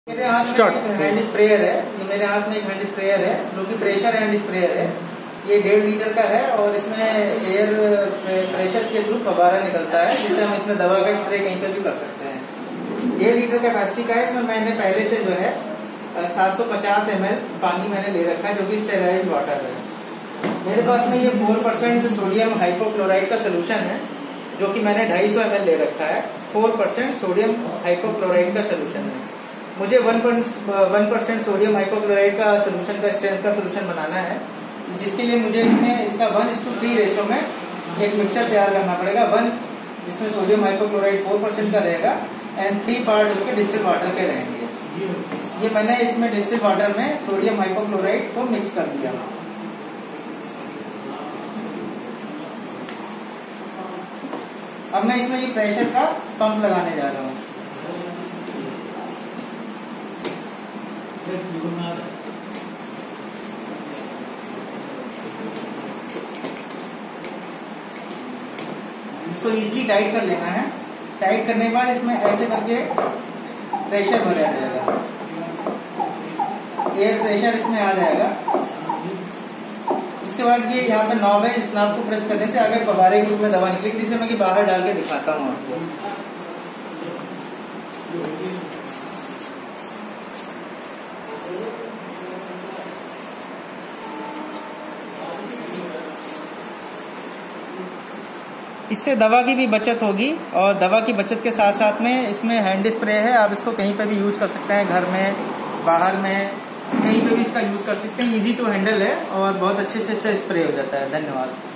मेरे हाथ में एक हैंड स्प्रेयर है। ये मेरे हाथ में एक हैंड स्प्रेयर है जो कि प्रेशर हैंड स्प्रेयर है। ये 1.5 लीटर का है और इसमें एयर प्रेशर के थ्रू फव्वारा निकलता है जिससे हम इसमें दवा का स्प्रे कहीं पर भी कर सकते हैं। 1.5 लीटर कैपेसिटी का है। इसमें मैंने पहले से जो है 750 ml पानी मैंने ले रखा है जो कि स्टेराइल वाटर है। मेरे पास में ये 4% सोडियम हाइपोक्लोराइड का सोल्यूशन है जो कि मैंने 250 ml ले रखा है। 4% सोडियम हाइपोक्लोराइड का सोल्यूशन है। मुझे 1% सोडियम हाइपोक्लोराइड का सोल्यूशन का स्ट्रेंथ का सोल्यूशन बनाना है, जिसके लिए मुझे इसमें इसका 1:3 रेशो में एक मिक्सचर तैयार करना पड़ेगा। 1 जिसमें सोडियम हाइपोक्लोराइड 4% का रहेगा एंड 3 पार्ट उसके डिस्टिल वाटर के रहेंगे। ये मैंने इसमें डिस्टिल वाटर में सोडियम हाइपोक्लोराइड को मिक्स कर दिया। अब मैं इसमें ये प्रेशर का पंप लगाने जा रहा हूँ। इसको इजीली टाइट कर लेना है। टाइट करने के बाद इसमें ऐसे करके प्रेशर भरा जाएगा, एयर प्रेशर इसमें आ जाएगा। इसके बाद ये यहाँ पे नॉब है, इस नॉब को प्रेस करने से आगे फव्वारे के रूप में दवा निकलेगी, जिसे मैं बाहर डाल के दिखाता हूँ आपको। इससे दवा की भी बचत होगी और दवा की बचत के साथ साथ में इसमें हैंड स्प्रे है। आप इसको कहीं पे भी यूज कर सकते हैं, घर में, बाहर में, कहीं पे भी इसका यूज कर सकते हैं। इजी टू हैंडल है और बहुत अच्छे से इससे स्प्रे हो जाता है। धन्यवाद।